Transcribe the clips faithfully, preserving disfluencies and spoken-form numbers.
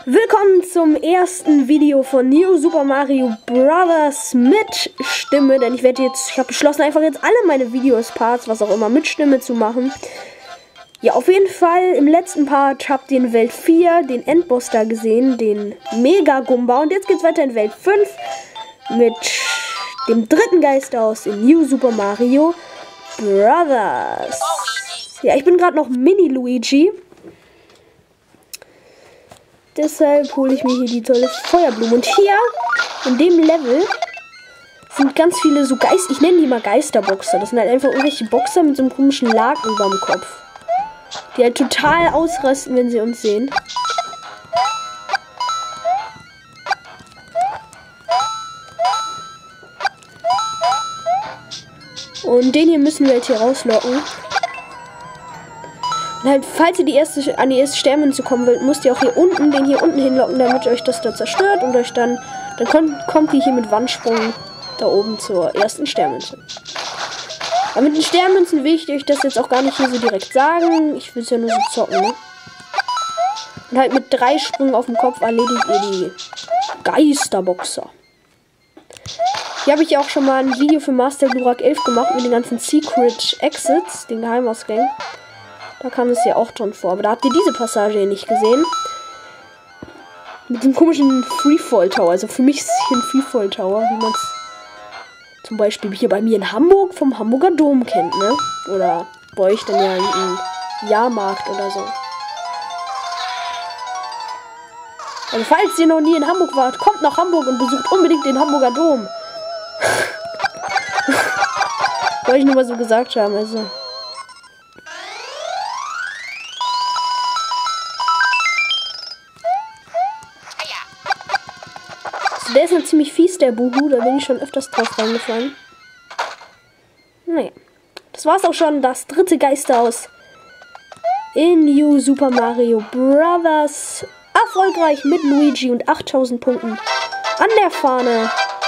Willkommen zum ersten Video von New Super Mario Bros. Mit Stimme, denn ich werde jetzt, ich habe beschlossen, einfach jetzt alle meine Videos, Parts, was auch immer, mit Stimme zu machen. Ja, auf jeden Fall, im letzten Part habt ihr in Welt vier den Endboss da gesehen, den Mega Goomba. Und jetzt geht's weiter in Welt fünf mit dem dritten Geisterhaus in New Super Mario Bros. Ja, ich bin gerade noch Mini Luigi. Deshalb hole ich mir hier die tolle Feuerblume. Und hier, in dem Level, sind ganz viele so Geist... Ich nenne die mal Geisterboxer. Das sind halt einfach irgendwelche Boxer mit so einem komischen Laken über dem Kopf. Die halt total ausrasten, wenn sie uns sehen. Und den hier müssen wir halt hier rauslocken. Und halt, falls ihr die erste, an die erste Sternmünze kommen wollt, müsst ihr auch hier unten, den hier unten hinlocken, damit euch das da zerstört und euch dann, dann kommt, kommt ihr hier mit Wandsprung da oben zur ersten Sternmünze. Aber mit den Sternmünzen will ich euch das jetzt auch gar nicht hier so direkt sagen. Ich will es ja nur so zocken, ne? Und halt mit drei Sprüngen auf dem Kopf erledigt ihr die Geisterboxer. Hier habe ich auch schon mal ein Video für Master Glurak elf gemacht mit den ganzen Secret Exits, den Geheimausgängen. Da kam es ja auch drin vor. Aber da habt ihr diese Passage hier nicht gesehen. Mit dem komischen Freefall Tower. Also für mich ist es hier ein Freefall Tower, wie man es zum Beispiel hier bei mir in Hamburg vom Hamburger Dom kennt, ne? Oder bei euch dann ja im Jahrmarkt oder so. Also falls ihr noch nie in Hamburg wart, kommt nach Hamburg und besucht unbedingt den Hamburger Dom. Wollte ich nur mal so gesagt haben, also. Der ist noch ziemlich fies, der Buhu. Da bin ich schon öfters drauf reingefallen. Naja. Das war's auch schon. Das dritte Geisterhaus in New Super Mario Bros. Erfolgreich mit Luigi und achttausend Punkten an der Fahne.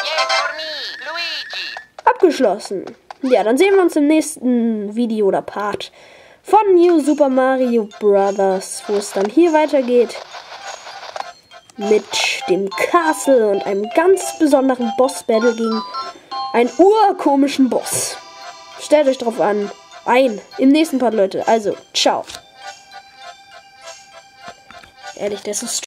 Abgeschlossen. Ja, dann sehen wir uns im nächsten Video oder Part von New Super Mario Bros. Wo es dann hier weitergeht. Mit dem Castle und einem ganz besonderen Boss-Battle gegen einen urkomischen Boss. Stellt euch drauf an. Ein. Im nächsten Part, Leute. Also, ciao. Ehrlich, das ist